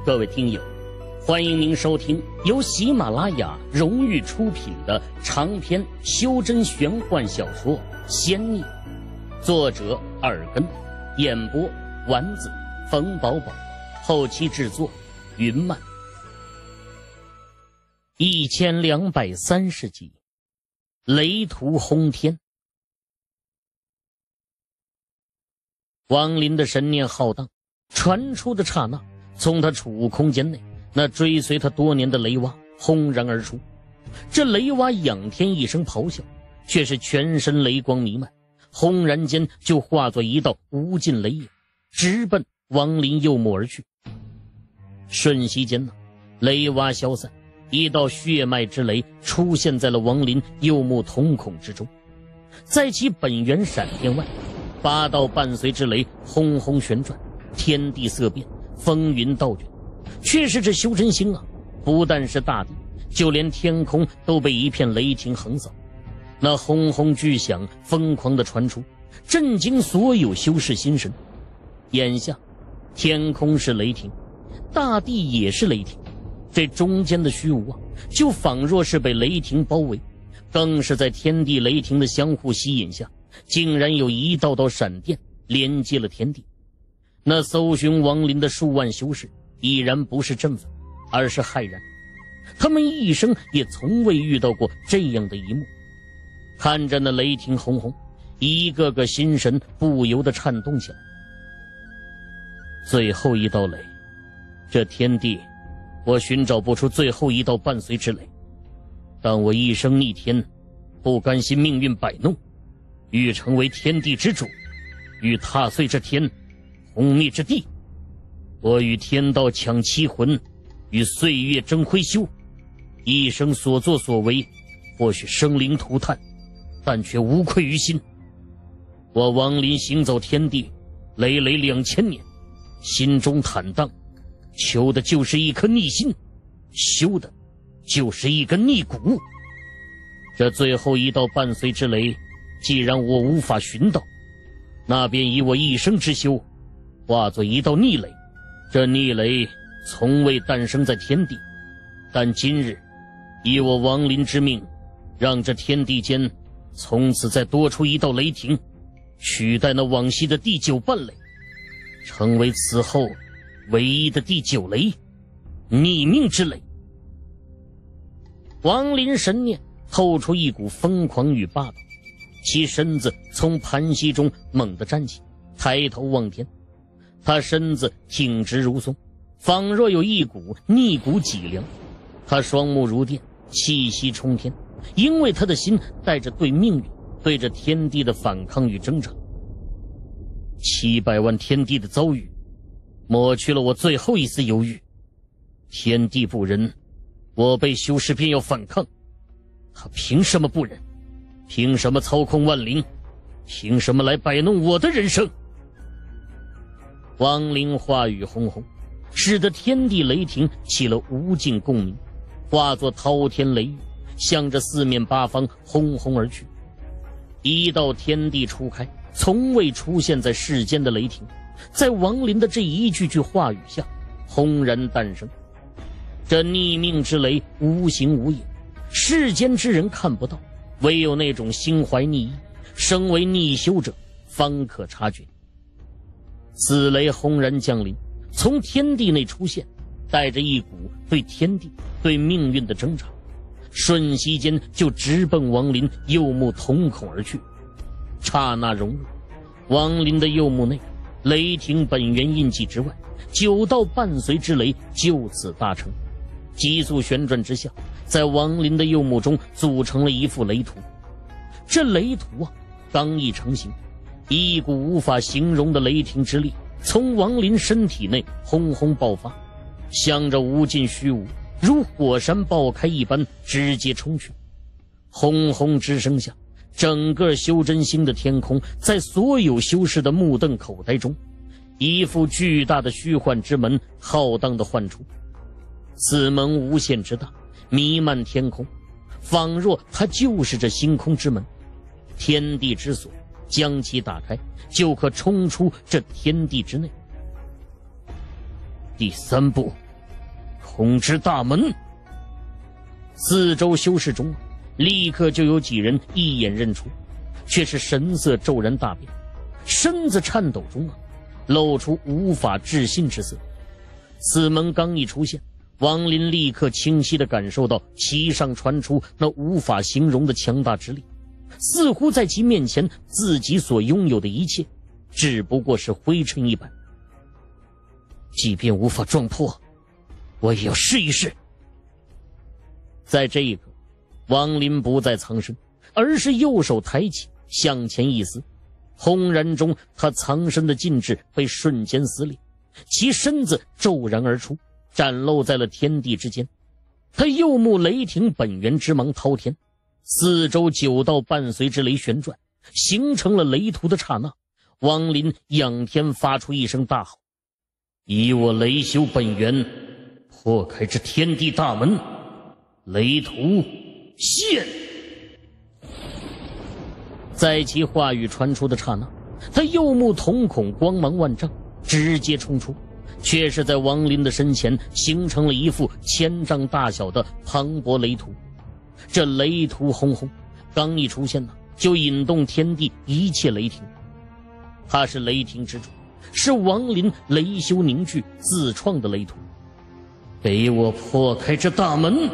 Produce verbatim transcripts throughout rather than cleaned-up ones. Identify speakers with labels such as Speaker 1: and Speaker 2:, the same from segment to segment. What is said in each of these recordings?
Speaker 1: 各位听友，欢迎您收听由喜马拉雅荣誉出品的长篇修真玄幻小说《仙逆》，作者耳根，演播丸子、冯宝宝，后期制作云漫。一千两百三十集，雷图轰天。王林的神念浩荡，传出的刹那，从他储物空间内，那追随他多年的雷蛙轰然而出。这雷蛙仰天一声咆哮，却是全身雷光弥漫，轰然间就化作一道无尽雷影，直奔王林右目而去。瞬息间呢，雷蛙消散，一道血脉之雷出现在了王林右目瞳孔之中。在其本源闪电外，八道伴随之雷轰轰旋转，天地色变，风云倒卷。却是这修真星啊，不但是大地，就连天空都被一片雷霆横扫。那轰轰巨响疯狂地传出，震惊所有修士心神。眼下天空是雷霆，大地也是雷霆，这中间的虚无啊，就仿若是被雷霆包围，更是在天地雷霆的相互吸引下，竟然有一道道闪电连接了天地。那搜寻王林的数万修士已然不是振奋，而是骇然。他们一生也从未遇到过这样的一幕。看着那雷霆轰轰，一个个心神不由得颤动起来。最后一道雷，这天地我寻找不出最后一道伴随之雷，但我一生逆天，不甘心命运摆弄，欲成为天地之主，欲踏碎这天，轰灭之地。我与天道抢七魂，与岁月争辉休，一生所作所为，或许生灵涂炭，但却无愧于心。我王林行走天地，累累两千年，心中坦荡，求的就是一颗逆心，修的就是一根逆骨。这最后一道伴随之雷，既然我无法寻到，那便以我一生之修，化作一道逆雷。这逆雷从未诞生在天地，但今日以我王林之命，让这天地间从此再多出一道雷霆，取代那往昔的第九伴雷，成为此后唯一的第九雷，逆命之雷。王林神念透出一股疯狂与霸道，其身子从盘膝中猛地站起，抬头望天。他身子挺直如松，仿若有一股逆骨脊梁。他双目如电，气息冲天，因为他的心带着对命运、对着天地的反抗与挣扎。七百万天地的遭遇，抹去了我最后一丝犹豫。天地不仁，我辈修士便要反抗。他凭什么不仁？凭什么操控万灵？凭什么来摆弄我的人生？王林话语轰轰，使得天地雷霆起了无尽共鸣，化作滔天雷雨，向着四面八方轰轰而去。一道天地初开，从未出现在世间的雷霆，在王林的这一句句话语下轰然诞生。这逆命之雷无形无影，世间之人看不到，唯有那种心怀逆意，身为逆修者方可察觉。此雷轰然降临，从天地内出现，带着一股对天地、对命运的挣扎，瞬息间就直奔王林右目瞳孔而去。刹那融入王林的右目内，雷霆本源印记之外，九道伴随之雷就此大成，急速旋转之下，在王林的右目中组成了一幅雷图。这雷图啊，刚一成型，一股无法形容的雷霆之力从王林身体内轰轰爆发，向着无尽虚无如火山爆开一般直接冲去。轰轰之声下，整个修真星的天空在所有修士的目瞪口呆中，一副巨大的虚幻之门浩荡地唤出。此门无限之大，弥漫天空，仿若它就是这星空之门，天地之所，将其打开，就可冲出这天地之内。第三步， 空之大门。四周修士中立刻就有几人一眼认出，却是神色骤然大变，身子颤抖中啊，露出无法置信之色。此门刚一出现，王林立刻清晰地感受到其上传出那无法形容的强大之力，似乎在其面前自己所拥有的一切只不过是灰尘一般。即便无法撞破，我也要试一试。在这一刻，王林不再藏身，而是右手抬起向前一撕，轰然中他藏身的禁制被瞬间撕裂，其身子骤然而出，展露在了天地之间。他右目雷霆本源之芒滔天，四周九道伴随之雷旋转，形成了雷图的刹那，王林仰天发出一声大吼：以我雷修本源破开这天地大门，雷图现！在其话语传出的刹那，他右目瞳孔光芒万丈，直接冲出，却是在王林的身前形成了一幅千丈大小的磅礴雷图。这雷图轰轰，刚一出现呢，就引动天地一切雷霆。它是雷霆之主，是王林雷修凝聚自创的雷图。给我破开这大门！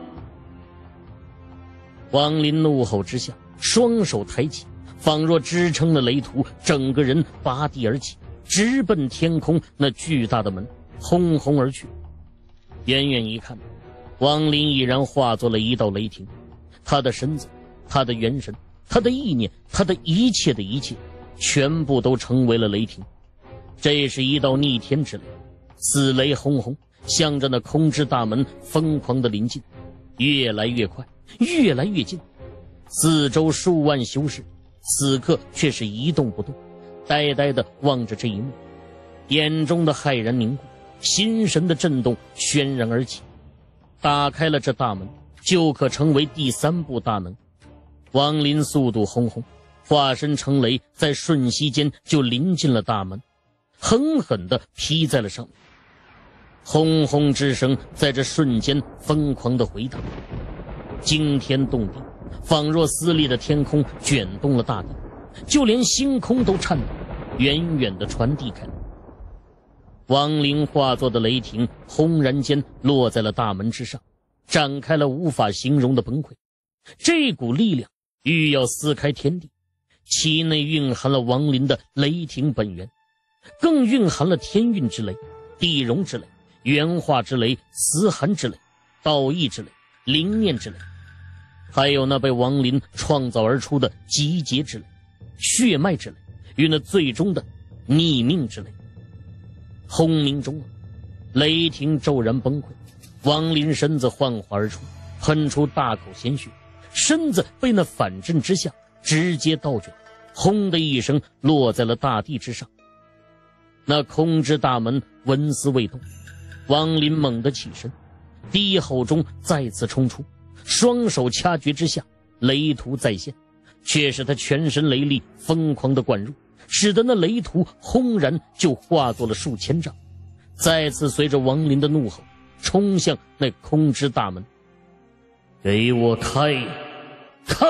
Speaker 1: 王林怒吼之下，双手抬起，仿若支撑了雷图，整个人拔地而起，直奔天空那巨大的门，轰轰而去。远远一看，王林已然化作了一道雷霆，他的身子，他的元神，他的意念，他的一切的一切，全部都成为了雷霆。这是一道逆天之雷，此雷轰轰，向着那空之大门疯狂的临近，越来越快，越来越近。四周数万修士此刻却是一动不动，呆呆地望着这一幕，眼中的骇然凝固，心神的震动轩然而起。打开了这大门，就可成为第三步大能。王林速度轰轰，化身成雷，在瞬息间就临近了大门，狠狠地劈在了上面。轰轰之声在这瞬间疯狂地回荡，惊天动地，仿若撕裂的天空卷动了大地，就连星空都颤抖，远远地传递开来。亡灵化作的雷霆轰然间落在了大门之上，展开了无法形容的崩溃。这股力量欲要撕开天地，其内蕴含了亡灵的雷霆本源，更蕴含了天运之雷、地融之雷、元化之雷、死寒之雷、道义之雷、灵念之雷，还有那被亡灵创造而出的集结之雷、血脉之雷与那最终的逆命之雷。轰鸣中，雷霆骤然崩溃，亡灵身子幻化而出，喷出大口鲜血，身子被那反震之下直接倒卷，轰的一声落在了大地之上。那空之大门纹丝未动，亡灵猛地起身，低吼中再次冲出，双手掐诀之下，雷图再现，却是他全身雷力疯狂地灌入，使得那雷图轰然就化作了数千丈，再次随着亡灵的怒吼冲向那空之大门。给我开开！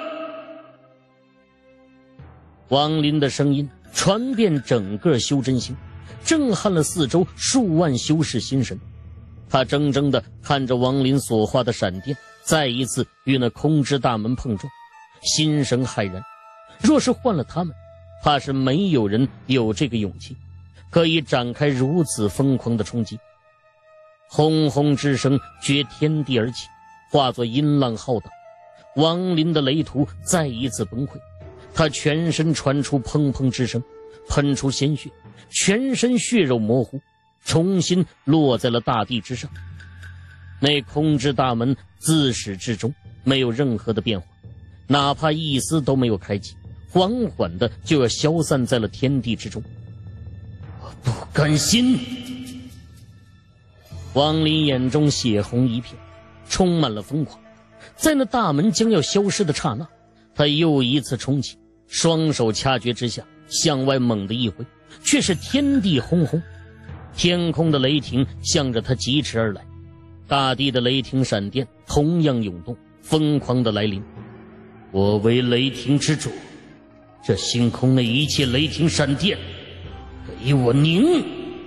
Speaker 1: 亡灵的声音传遍整个修真星，震撼了四周数万修士心神。他怔怔地看着亡灵所化的闪电再一次与那空之大门碰撞，心神骇然。若是换了他们，怕是没有人有这个勇气可以展开如此疯狂的冲击。轰轰之声绝天地而起，化作音浪浩荡。亡灵的雷图再一次崩溃，他全身传出砰砰之声，喷出鲜血，全身血肉模糊，重新落在了大地之上。那空之大门自始至终没有任何的变化，哪怕一丝都没有开启，缓缓的就要消散在了天地之中。我不甘心！亡灵眼中血红一片，充满了疯狂。在那大门将要消失的刹那，他又一次冲起，双手掐诀之下向外猛地一挥，却是天地轰轰，天空的雷霆向着他疾驰而来， 大地的雷霆闪电同样涌动，疯狂的来临。我为雷霆之主，这星空内一切雷霆闪电，给我凝！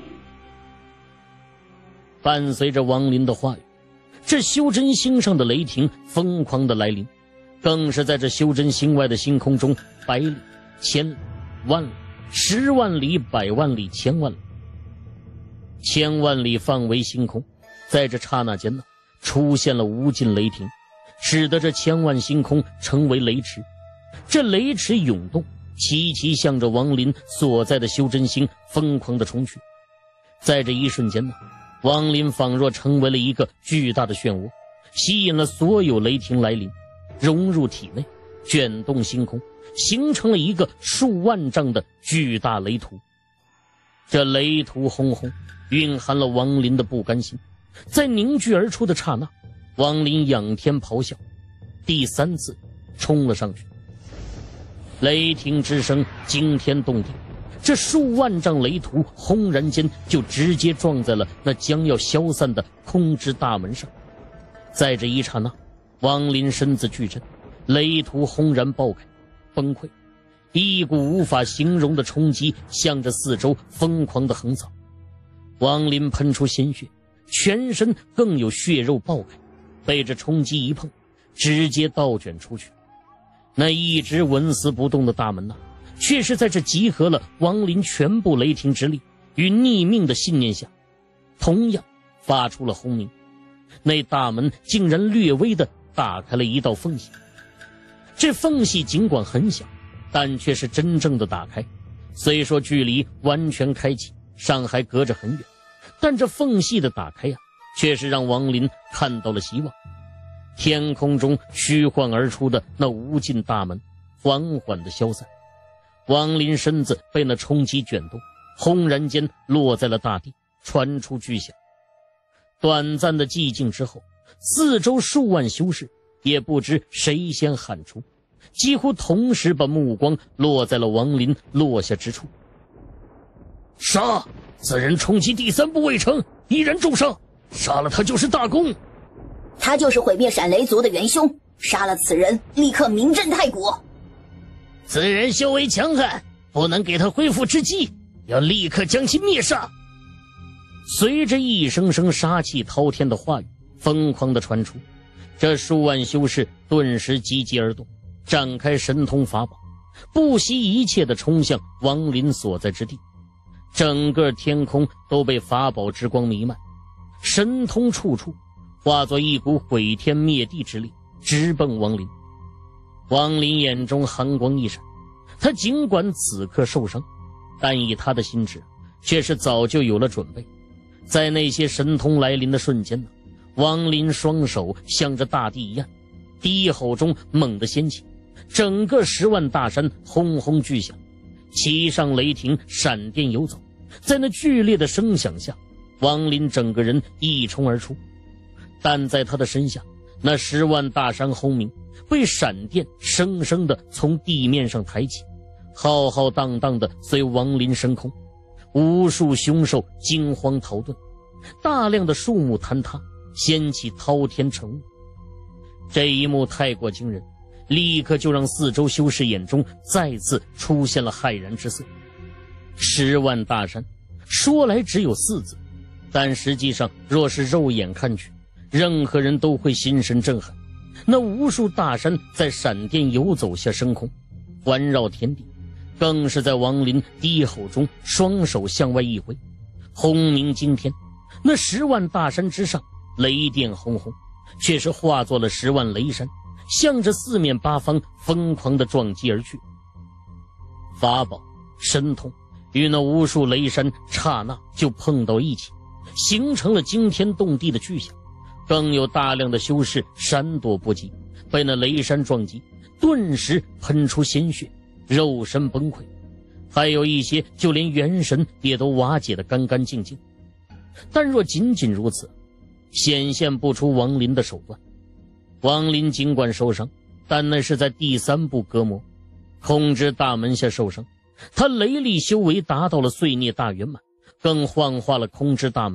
Speaker 1: 伴随着王林的话语，这修真星上的雷霆疯狂的来临，更是在这修真星外的星空中，百里、千里、万里、十万里、百万里、千万里，千万里范围星空，在这刹那间呢，出现了无尽雷霆，使得这千万星空成为雷池。这雷池涌动，齐齐向着王林所在的修真星疯狂地冲去。在这一瞬间呢，王林仿若成为了一个巨大的漩涡，吸引了所有雷霆来临，融入体内，卷动星空，形成了一个数万丈的巨大雷图。这雷图轰轰，蕴含了王林的不甘心。在凝聚而出的刹那，王林仰天咆哮，第三次冲了上去。雷霆之声惊天动地，这数万丈雷图轰然间就直接撞在了那将要消散的空之大门上。在这一刹那，王林身子巨震，雷图轰然爆开，崩溃，一股无法形容的冲击向着四周疯狂的横扫。王林喷出鲜血，全身更有血肉爆开，被这冲击一碰，直接倒卷出去。那一直纹丝不动的大门呐、啊，却是在这集合了王林全部雷霆之力与逆命的信念下，同样发出了轰鸣。那大门竟然略微的打开了一道缝隙，这缝隙尽管很小，但却是真正的打开。虽说距离完全开启尚还隔着很远，但这缝隙的打开呀、啊，却是让王林看到了希望。天空中虚幻而出的那无尽大门缓缓地消散，王林身子被那冲击卷动，轰然间落在了大地，传出巨响。短暂的寂静之后，四周数万修士也不知谁先喊出，几乎同时把目光落在了王林落下之处。杀！此人冲击第三步未成，一人重伤，杀了他就是大功。
Speaker 2: 他就是毁灭闪雷族的元凶，杀了此人立刻名震太古。
Speaker 1: 此人修为强悍，不能给他恢复之机，要立刻将其灭杀。随着一声声杀气滔天的话语疯狂地传出，这数万修士顿时急急而动，展开神通法宝，不惜一切地冲向王林所在之地。整个天空都被法宝之光弥漫，神通处处化作一股毁天灭地之力，直奔王林。王林眼中寒光一闪，他尽管此刻受伤，但以他的心智却是早就有了准备。在那些神通来临的瞬间呢，王林双手向着大地一按，低吼中猛地掀起，整个十万大山轰轰巨响，其上雷霆闪电游走。在那剧烈的声响下，王林整个人一冲而出，但在他的身下，那十万大山轰鸣被闪电生生地从地面上抬起，浩浩荡荡地随王林升空。无数凶兽惊慌逃遁，大量的树木坍塌，掀起滔天晨雾。这一幕太过惊人，立刻就让四周修士眼中再次出现了骇然之色。十万大山说来只有四字，但实际上若是肉眼看去，任何人都会心神震撼。那无数大山在闪电游走下升空，环绕天地，更是在王林低吼中双手向外一挥，轰鸣惊天。那十万大山之上雷电轰轰，却是化作了十万雷山，向着四面八方疯狂地撞击而去。法宝神通与那无数雷山刹那就碰到一起，形成了惊天动地的巨响。更有大量的修士闪躲不及，被那雷山撞击，顿时喷出鲜血，肉身崩溃。还有一些就连元神也都瓦解得干干净净。但若仅仅如此，显现不出王林的手段。王林尽管受伤，但那是在第三步隔魔空之大门下受伤，他雷力修为达到了碎孽大圆满，更幻化了空之大门，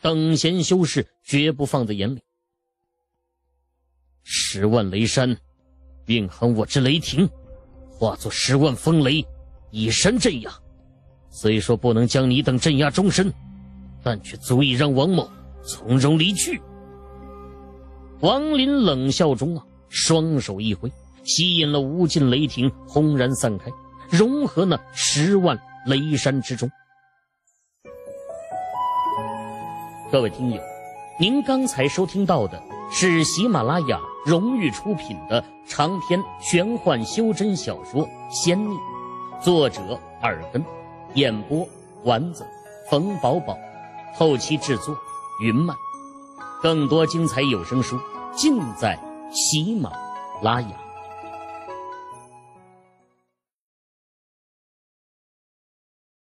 Speaker 1: 等闲修士绝不放在眼里。十万雷山蕴含我之雷霆，化作十万风雷，以山镇压。虽说不能将你等镇压终身，但却足以让王某从容离去。王林冷笑中啊，双手一挥，吸引了无尽雷霆轰然散开，融合那十万雷山之中。各位听友，您刚才收听到的是喜马拉雅荣誉出品的长篇玄幻修真小说《仙逆》，作者耳根，演播丸子、冯宝宝，后期制作云漫。更多精彩有声书尽在喜马拉雅。